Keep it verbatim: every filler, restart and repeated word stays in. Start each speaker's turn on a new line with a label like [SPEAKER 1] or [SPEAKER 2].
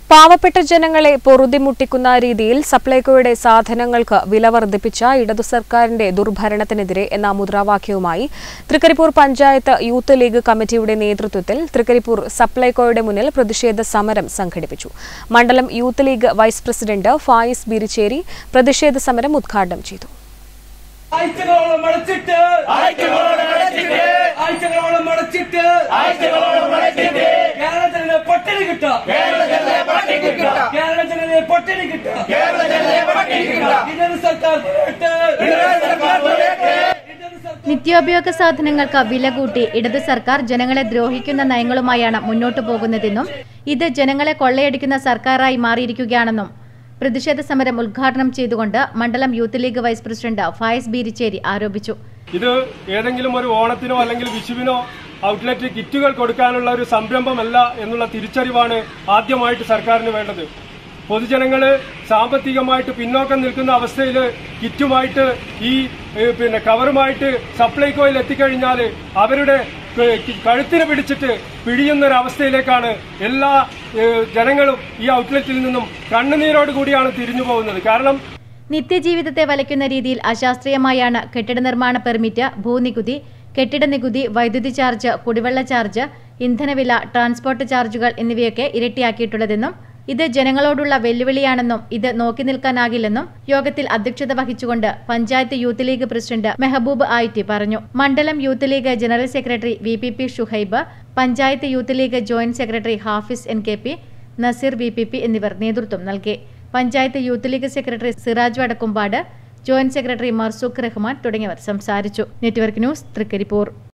[SPEAKER 1] പാവപ്പെട്ട ജനങ്ങളെ പൊറുതിമുട്ടിക്കുന്ന രീതിയിൽ സപ്ലൈകോയുടെ സാധനങ്ങൾക്ക് വില വർദ്ധിപ്പിച്ച ഇടതു സർക്കാരിന്റെ ദുർഭരണത്തിനെതിരെ എന്ന മുദ്രാവാക്യവുമായി തൃക്കരിപ്പൂർ പഞ്ചായത്ത് യൂത്ത് ലീഗ് കമ്മിറ്റിയുടെ നേതൃത്വത്തിൽ തൃക്കരിപ്പൂർ സപ്ലൈകോയുടെ മുന്നിൽ പ്രതിഷേധ സമരം സംഘടിപ്പിച്ചു. മണ്ഡലം youth league vice president Fayis Beericheri പ്രതിഷേധ സമരം ഉദ്ഘാടനം ചെയ്തു.
[SPEAKER 2] നിത്യോപയോഗ സാധനങ്ങൾക്ക് വില കൂട്ടി ഇടത് സർക്കാർ ജനങ്ങളെ ദ്രോഹിക്കുന്ന നയങ്ങളുമായാണ് മുന്നോട്ടു പോകുന്നതെന്നും ഇത് ജനങ്ങളെ കൊള്ളയടിക്കുന്ന സർക്കാരായി മാറിയിരിക്കുകയാണെന്നും പ്രതിഷേധ സമരം ഉദ്ഘാടനം ചെയ്തുകൊണ്ട് മണ്ഡലം youth league vice president Fayis Beericheri ആരോപിച്ചു.
[SPEAKER 3] ഇത് ഏതെങ്കിലും ഒരു ഓണത്തിനോ അല്ലെങ്കിൽ വിഷുവിനോ ഔട്ട്ലെറ്റ് കിറ്റുകൾ കൊടുക്കാനുള്ള ഒരു സംരംഭമല്ല എന്നുള്ള തിരിച്ചറിവാണ് ആദ്യമായിട്ട് സർക്കാരിന് വേണ്ടത്. പൊതുജനങ്ങള് സാമ്പത്തികമായിട്ട് പിന്നോക്കം നിൽക്കുന്ന അവസ്ഥയിൽ കിറ്റുമായിട്ട് ഈ പിന്നെ കവറുമായിട്ട് സപ്ലൈകോയിൽ എത്തിക്കഴിഞ്ഞാൽ അവരുടെ കഴുത്തിന് പിടിച്ചിട്ട് പിടിയുന്നൊരവസ്ഥയിലേക്കാണ് എല്ലാ ജനങ്ങളും ഈ ഔട്ട്ലെറ്റിൽ നിന്നും കണ്ണുനീരോട് കൂടിയാണ് തിരിഞ്ഞു പോകുന്നത്. കാരണം
[SPEAKER 2] നിത്യജീവിതത്തെ വലയ്ക്കുന്ന രീതിയിൽ അശാസ്ത്രീയമായാണ് കെട്ടിട നിർമ്മാണ പെർമിറ്റ്, ഭൂനികുതി, കെട്ടിട നികുതി, വൈദ്യുതി ചാർജ്, കുടിവെള്ള ചാർജ്, ഇന്ധനവില, ട്രാൻസ്പോർട്ട് ചാർജുകൾ എന്നിവയൊക്കെ ഇരട്ടിയാക്കിയിട്ടുള്ളതെന്നും ഇത് ജനങ്ങളോടുള്ള വെല്ലുവിളിയാണെന്നും ഇത് നോക്കി നിൽക്കാനാകില്ലെന്നും യോഗത്തിൽ അധ്യക്ഷത വഹിച്ചുകൊണ്ട് panchayat youth league president Mehboob Ayitti പറഞ്ഞു. മണ്ഡലം youth league general secretary V P P Shuhaib, panchayat youth league joint secretary Hafiz N K P, Naseer V P P എന്നിവർ നേതൃത്വം നൽകി. Panchayat youth league secretary Siraj Vadakkumpad, joint secretary Marzook Rahman തുടങ്ങിയവർ സംസാരിച്ചു. Network news, Trikaripur.